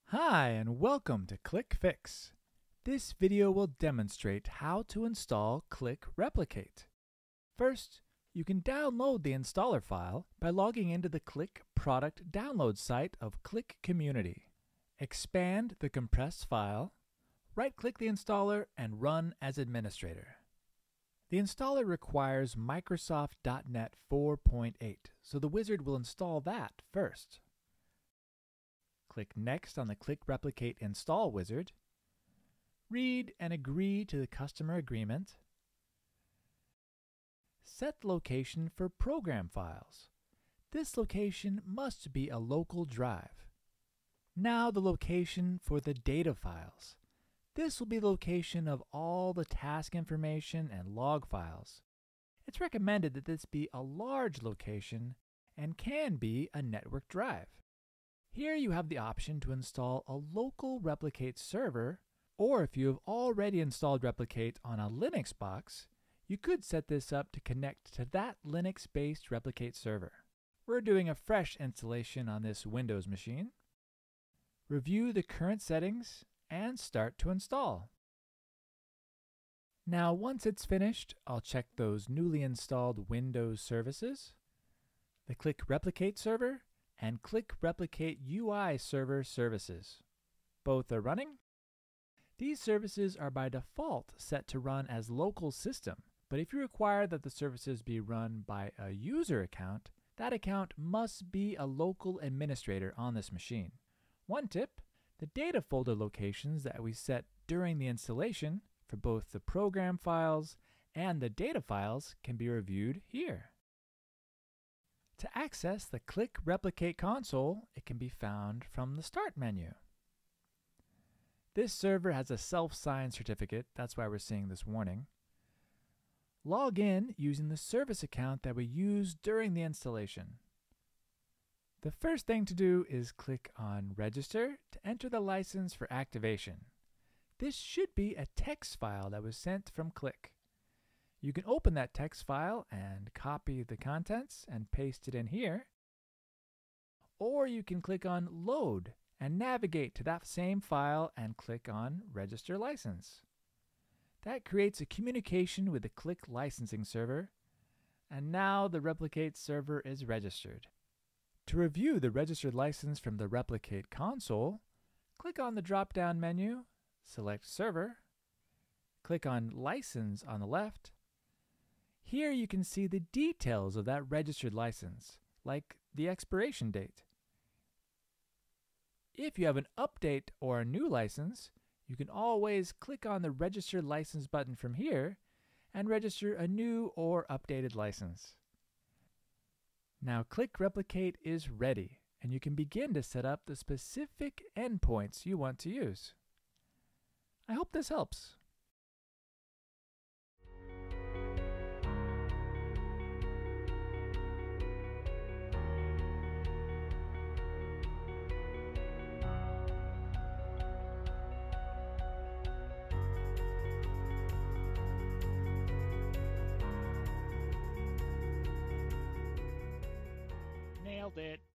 Hi and welcome to Qlik Fix. This video will demonstrate how to install Qlik Replicate. First, you can download the installer file by logging into the Qlik product download site of Qlik Community. Expand the compressed file, right-click the installer and run as administrator. The installer requires Microsoft.NET 4.8, so the wizard will install that first. Click Next on the Qlik Replicate Install wizard. Read and agree to the customer agreement. Set the location for program files. This location must be a local drive. Now the location for the data files. This will be the location of all the task information and log files. It's recommended that this be a large location and can be a network drive. Here you have the option to install a local Replicate server, or if you have already installed Replicate on a Linux box, you could set this up to connect to that Linux-based Replicate server. We're doing a fresh installation on this Windows machine. Review the current settings and start to install. Now once it's finished, I'll check those newly installed Windows services, the Qlik Replicate server, and Qlik Replicate UI server services. Both are running. These services are by default set to run as local system, but if you require that the services be run by a user account, that account must be a local administrator on this machine. One tip, the data folder locations that we set during the installation for both the program files and the data files can be reviewed here. To access the Qlik Replicate console, it can be found from the Start menu. This server has a self-signed certificate, that's why we're seeing this warning. Log in using the service account that we used during the installation. The first thing to do is click on Register to enter the license for activation. This should be a text file that was sent from Qlik. You can open that text file and copy the contents and paste it in here. Or you can click on Load and navigate to that same file and click on Register License. That creates a communication with the Qlik licensing server, and now the Replicate server is registered. To review the registered license from the Replicate console, click on the drop-down menu, select Server, click on License on the left. Here you can see the details of that registered license, like the expiration date. If you have an update or a new license, you can always click on the Register License button from here and register a new or updated license. Now Qlik Replicate is ready, and you can begin to set up the specific endpoints you want to use. I hope this helps. Nailed it.